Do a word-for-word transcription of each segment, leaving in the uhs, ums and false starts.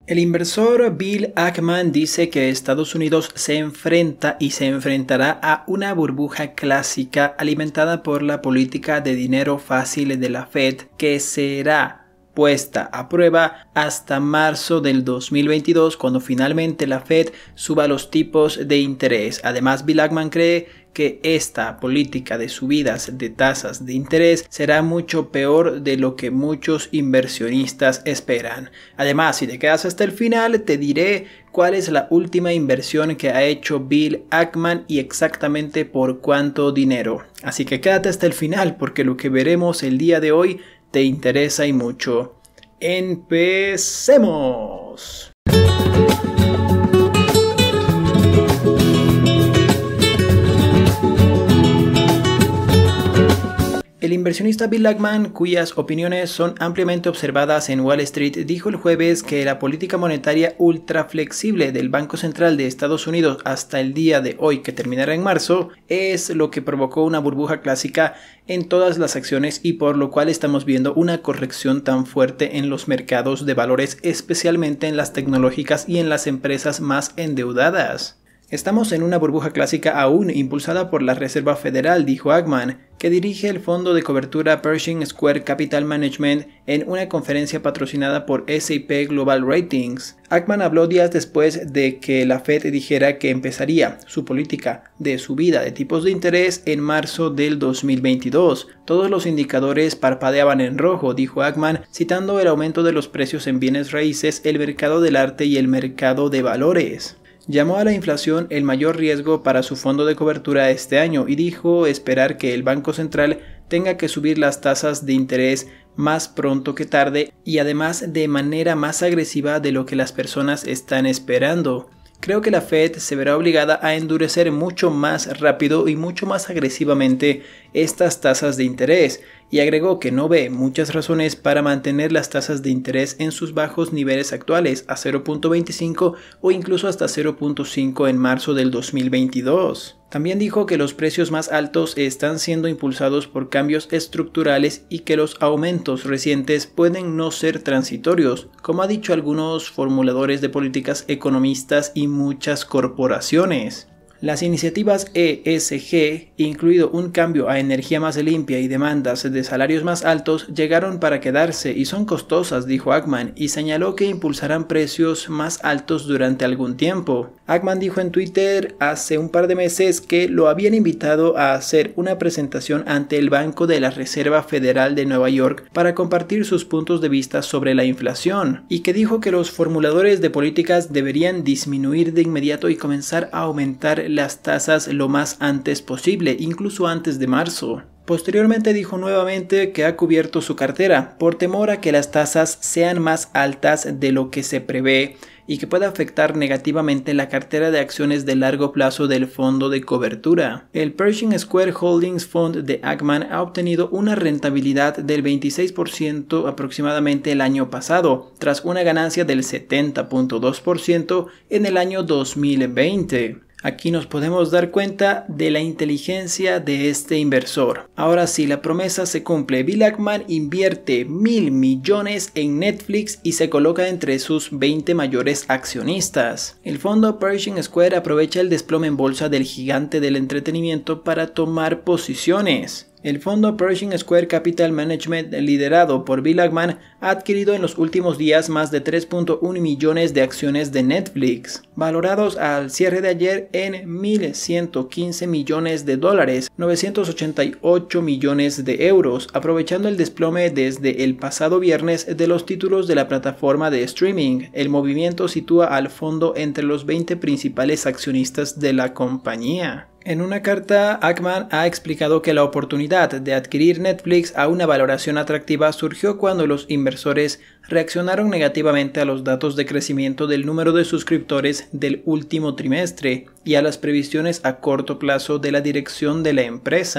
El inversor Bill Ackman dice que Estados Unidos se enfrenta y se enfrentará a una burbuja clásica alimentada por la política de dinero fácil de la Fed que será puesta a prueba hasta marzo del dos mil veintidós, cuando finalmente la Fed suba los tipos de interés. Además, Bill Ackman cree que esta política de subidas de tasas de interés será mucho peor de lo que muchos inversionistas esperan. Además, si te quedas hasta el final, te diré cuál es la última inversión que ha hecho Bill Ackman y exactamente por cuánto dinero. Así que quédate hasta el final, porque lo que veremos el día de hoy te interesa y mucho. ¡Empecemos! El inversionista Bill Ackman, cuyas opiniones son ampliamente observadas en Wall Street, dijo el jueves que la política monetaria ultra flexible del Banco Central de Estados Unidos hasta el día de hoy, que terminará en marzo, es lo que provocó una burbuja clásica en todas las acciones y por lo cual estamos viendo una corrección tan fuerte en los mercados de valores, especialmente en las tecnológicas y en las empresas más endeudadas. Estamos en una burbuja clásica aún impulsada por la Reserva Federal, dijo Ackman, que dirige el fondo de cobertura Pershing Square Capital Management en una conferencia patrocinada por S y P Global Ratings. Ackman habló días después de que la Fed dijera que empezaría su política de subida de tipos de interés en marzo del dos mil veintidós. Todos los indicadores parpadeaban en rojo, dijo Ackman, citando el aumento de los precios en bienes raíces, el mercado del arte y el mercado de valores. Llamó a la inflación el mayor riesgo para su fondo de cobertura este año y dijo esperar que el Banco Central tenga que subir las tasas de interés más pronto que tarde y además de manera más agresiva de lo que las personas están esperando. Creo que la Fed se verá obligada a endurecer mucho más rápido y mucho más agresivamente estas tasas de interés, y agregó que no ve muchas razones para mantener las tasas de interés en sus bajos niveles actuales a cero punto veinticinco o incluso hasta cero punto cinco en marzo del dos mil veintidós. También dijo que los precios más altos están siendo impulsados por cambios estructurales y que los aumentos recientes pueden no ser transitorios, como ha dicho algunos formuladores de políticas, economistas y muchas corporaciones. Las iniciativas E S G, incluido un cambio a energía más limpia y demandas de salarios más altos, llegaron para quedarse y son costosas, dijo Ackman, y señaló que impulsarán precios más altos durante algún tiempo. Ackman dijo en Twitter hace un par de meses que lo habían invitado a hacer una presentación ante el Banco de la Reserva Federal de Nueva York para compartir sus puntos de vista sobre la inflación, y que dijo que los formuladores de políticas deberían disminuir de inmediato y comenzar a aumentar las tasas lo más antes posible, incluso antes de marzo. Posteriormente dijo nuevamente que ha cubierto su cartera por temor a que las tasas sean más altas de lo que se prevé y que pueda afectar negativamente la cartera de acciones de largo plazo del fondo de cobertura. El Pershing Square Holdings Fund de Ackman ha obtenido una rentabilidad del veintiséis por ciento aproximadamente el año pasado, tras una ganancia del setenta punto dos por ciento en el año dos mil veinte. Aquí nos podemos dar cuenta de la inteligencia de este inversor. Ahora sí, la promesa se cumple. Bill Ackman invierte mil millones en Netflix y se coloca entre sus veinte mayores accionistas. El fondo Pershing Square aprovecha el desplome en bolsa del gigante del entretenimiento para tomar posiciones. El fondo Pershing Square Capital Management, liderado por Bill Ackman, ha adquirido en los últimos días más de tres punto uno millones de acciones de Netflix, valorados al cierre de ayer en mil ciento quince millones de dólares, novecientos ochenta y ocho millones de euros, aprovechando el desplome desde el pasado viernes de los títulos de la plataforma de streaming. El movimiento sitúa al fondo entre los veinte principales accionistas de la compañía. En una carta, Ackman ha explicado que la oportunidad de adquirir Netflix a una valoración atractiva surgió cuando los inversores reaccionaron negativamente a los datos de crecimiento del número de suscriptores del último trimestre y a las previsiones a corto plazo de la dirección de la empresa.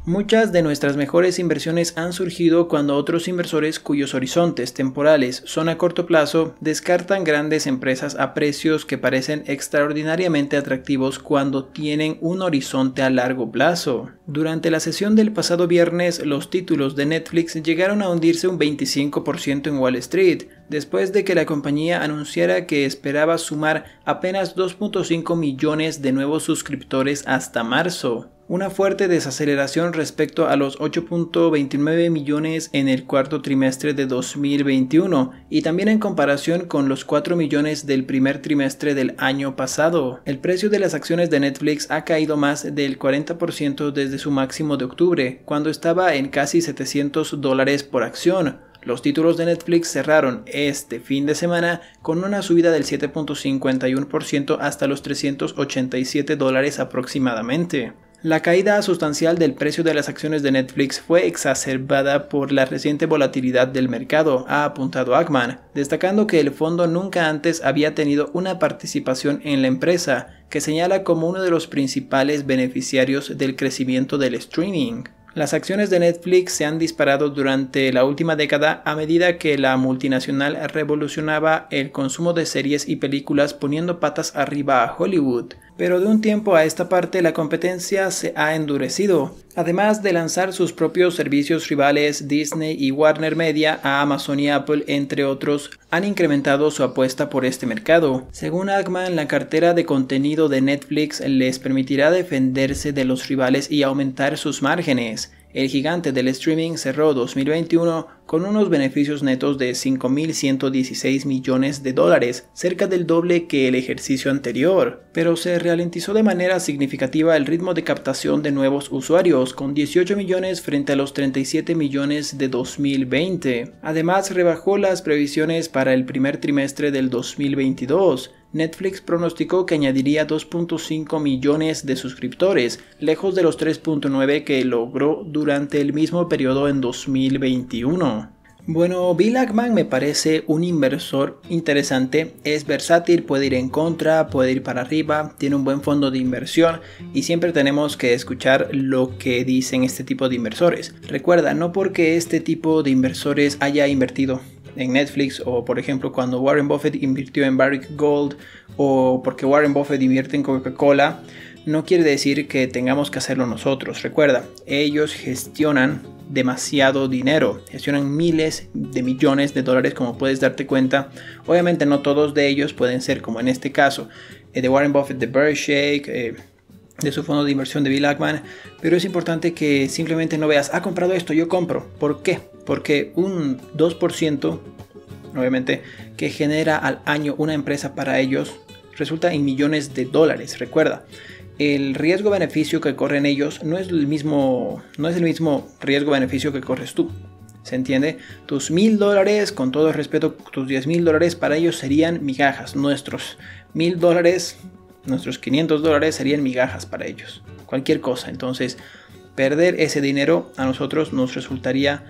Muchas de nuestras mejores inversiones han surgido cuando otros inversores cuyos horizontes temporales son a corto plazo descartan grandes empresas a precios que parecen extraordinariamente atractivos cuando tienen un horizonte a largo plazo. Durante la sesión del pasado viernes, los títulos de Netflix llegaron a hundirse un veinticinco por ciento en Wall Street, después de que la compañía anunciara que esperaba sumar apenas dos punto cinco millones de nuevos suscriptores hasta marzo. Una fuerte desaceleración respecto a los ocho punto veintinueve millones en el cuarto trimestre de dos mil veintiuno y también en comparación con los cuatro millones del primer trimestre del año pasado. El precio de las acciones de Netflix ha caído más del cuarenta por ciento desde su máximo de octubre, cuando estaba en casi setecientos dólares por acción. Los títulos de Netflix cerraron este fin de semana con una subida del siete punto cincuenta y uno por ciento hasta los trescientos ochenta y siete dólares aproximadamente. La caída sustancial del precio de las acciones de Netflix fue exacerbada por la reciente volatilidad del mercado, ha apuntado Ackman, destacando que el fondo nunca antes había tenido una participación en la empresa, que señala como uno de los principales beneficiarios del crecimiento del streaming. Las acciones de Netflix se han disparado durante la última década a medida que la multinacional revolucionaba el consumo de series y películas poniendo patas arriba a Hollywood. Pero de un tiempo a esta parte la competencia se ha endurecido. Además de lanzar sus propios servicios rivales, Disney y Warner Media a Amazon y Apple, entre otros, han incrementado su apuesta por este mercado. Según Ackman, la cartera de contenido de Netflix les permitirá defenderse de los rivales y aumentar sus márgenes. El gigante del streaming cerró dos mil veintiuno con unos beneficios netos de cinco mil ciento dieciséis millones de dólares, cerca del doble que el ejercicio anterior, pero se ralentizó de manera significativa el ritmo de captación de nuevos usuarios, con dieciocho millones frente a los treinta y siete millones de dos mil veinte. Además, rebajó las previsiones para el primer trimestre del dos mil veintidós. Netflix pronosticó que añadiría dos punto cinco millones de suscriptores, lejos de los tres punto nueve que logró durante el mismo periodo en dos mil veintiuno. Bueno, Bill Ackman me parece un inversor interesante, es versátil, puede ir en contra, puede ir para arriba, tiene un buen fondo de inversión y siempre tenemos que escuchar lo que dicen este tipo de inversores. Recuerda, no porque este tipo de inversores haya invertido en Netflix o por ejemplo cuando Warren Buffett invirtió en Barrick Gold o porque Warren Buffett invierte en Coca-Cola, no quiere decir que tengamos que hacerlo nosotros. Recuerda, ellos gestionan demasiado dinero, gestionan miles de millones de dólares, como puedes darte cuenta. Obviamente no todos de ellos pueden ser como en este caso eh, de Warren Buffett, de Berkshire, eh, de su fondo de inversión de Bill Ackman, pero es importante que simplemente no veas, ha comprado esto, yo compro. ¿Por qué? Porque un dos por ciento, obviamente, que genera al año una empresa para ellos, resulta en millones de dólares. Recuerda, el riesgo-beneficio que corren ellos no es el mismo, no es el mismo riesgo-beneficio que corres tú. ¿Se entiende? Tus mil dólares, con todo el respeto, tus diez mil dólares para ellos serían migajas. Nuestros mil dólares, nuestros quinientos dólares serían migajas para ellos. Cualquier cosa. Entonces, perder ese dinero a nosotros nos resultaría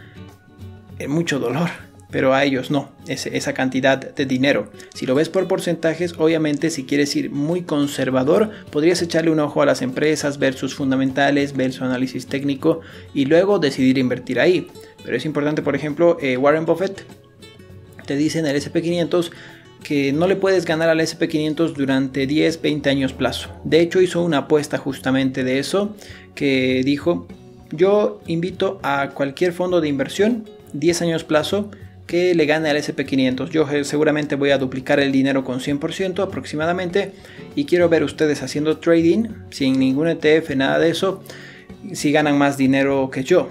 en mucho dolor, pero a ellos no, ese, esa cantidad de dinero. Si lo ves por porcentajes, obviamente si quieres ir muy conservador, podrías echarle un ojo a las empresas, ver sus fundamentales, ver su análisis técnico y luego decidir invertir ahí. Pero es importante, por ejemplo, eh, Warren Buffett te dice en el ese pe quinientos que no le puedes ganar al ese pe quinientos durante diez, veinte años plazo. De hecho, hizo una apuesta justamente de eso, que dijo, yo invito a cualquier fondo de inversión, diez años plazo, que le gane al ese pe quinientos. Yo seguramente voy a duplicar el dinero con cien por ciento aproximadamente y quiero ver ustedes haciendo trading sin ningún e te efe, nada de eso, si ganan más dinero que yo.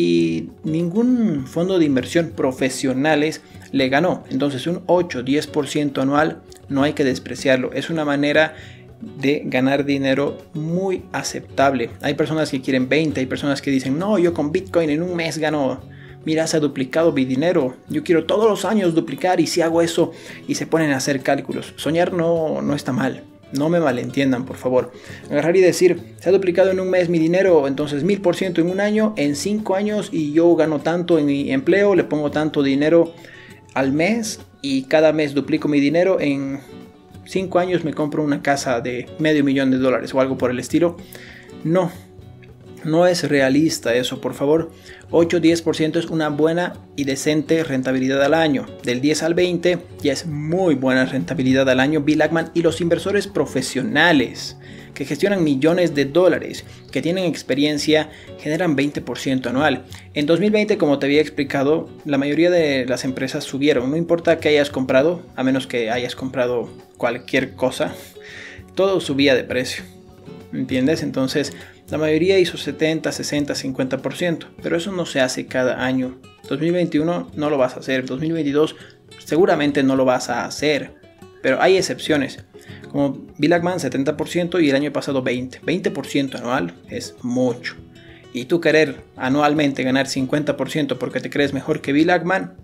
Y ningún fondo de inversión profesionales le ganó. Entonces un ocho, diez por ciento anual no hay que despreciarlo. Es una manera de ganar dinero muy aceptable. Hay personas que quieren veinte, hay personas que dicen, no, yo con Bitcoin en un mes gano, mira, se ha duplicado mi dinero, yo quiero todos los años duplicar y si hago eso, y se ponen a hacer cálculos. Soñar no, no está mal. No me malentiendan, por favor. Agarrar y decir, se ha duplicado en un mes mi dinero, entonces mil por ciento en un año, en cinco años, y yo gano tanto en mi empleo, le pongo tanto dinero al mes, y cada mes duplico mi dinero, en cinco años me compro una casa de medio millón de dólares o algo por el estilo. No. No es realista eso, por favor. ocho a diez por ciento es una buena y decente rentabilidad al año. Del diez al veinte ya es muy buena rentabilidad al año. Bill Ackman y los inversores profesionales que gestionan millones de dólares, que tienen experiencia, generan veinte por ciento anual. En dos mil veinte, como te había explicado, la mayoría de las empresas subieron. No importa que hayas comprado, a menos que hayas comprado cualquier cosa, todo subía de precio. ¿Entiendes? Entonces, la mayoría hizo setenta, sesenta, cincuenta por ciento, pero eso no se hace cada año. dos mil veintiuno no lo vas a hacer, dos mil veintidós seguramente no lo vas a hacer, pero hay excepciones, como Bill Ackman setenta por ciento y el año pasado veinte por ciento. veinte por ciento anual es mucho. Y tú querer anualmente ganar cincuenta por ciento porque te crees mejor que Bill Ackman,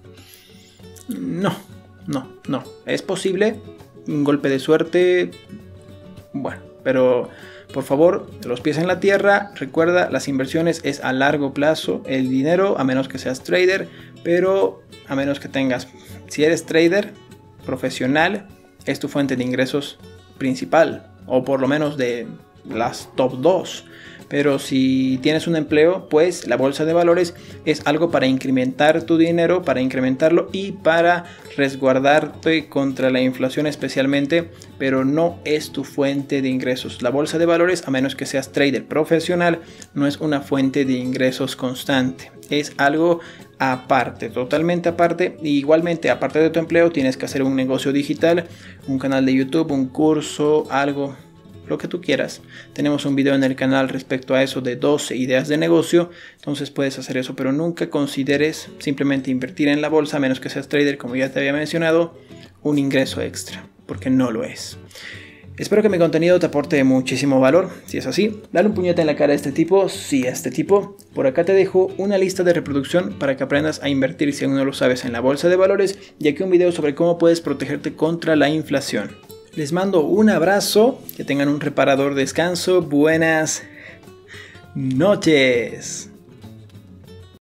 no, no, no. Es posible, un golpe de suerte, bueno, pero por favor, los pies en la tierra. Recuerda, las inversiones es a largo plazo. El dinero, a menos que seas trader, pero a menos que tengas, si eres trader profesional, es tu fuente de ingresos principal, o por lo menos de las top dos. Pero si tienes un empleo, pues la bolsa de valores es algo para incrementar tu dinero, para incrementarlo y para resguardarte contra la inflación especialmente, pero no es tu fuente de ingresos. La bolsa de valores, a menos que seas trader profesional, no es una fuente de ingresos constante. Es algo aparte, totalmente aparte. Y igualmente, aparte de tu empleo, tienes que hacer un negocio digital, un canal de YouTube, un curso, algo, lo que tú quieras. Tenemos un video en el canal respecto a eso de doce ideas de negocio, entonces puedes hacer eso, pero nunca consideres simplemente invertir en la bolsa, a menos que seas trader, como ya te había mencionado, un ingreso extra, porque no lo es. Espero que mi contenido te aporte muchísimo valor. Si es así, dale un puñete en la cara a este tipo, sí a este tipo. Por acá te dejo una lista de reproducción para que aprendas a invertir, si aún no lo sabes, en la bolsa de valores, y aquí un video sobre cómo puedes protegerte contra la inflación. Les mando un abrazo, que tengan un reparador descanso, buenas noches.